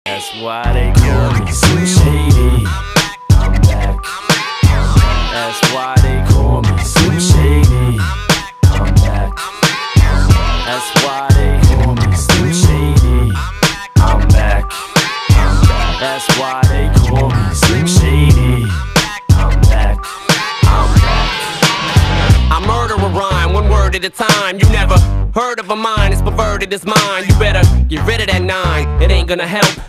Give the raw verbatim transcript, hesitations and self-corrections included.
That's why they call me Slim Shady. I'm back. That's why they call me Slim Shady. I'm back. That's why they call me Slim Shady. I'm back. That's why they call me Slim Shady. I'm back. I'm back. I murder a rhyme, one word at a time. You never heard of a mind, it's perverted as mine. You better get rid of that nine, it ain't gonna help.